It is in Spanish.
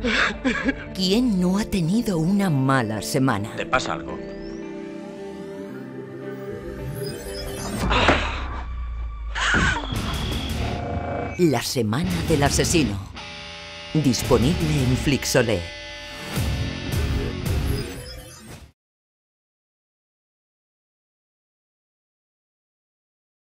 ¿Quién no ha tenido una mala semana? ¿Te pasa algo? La semana del asesino. Disponible en Flixolé.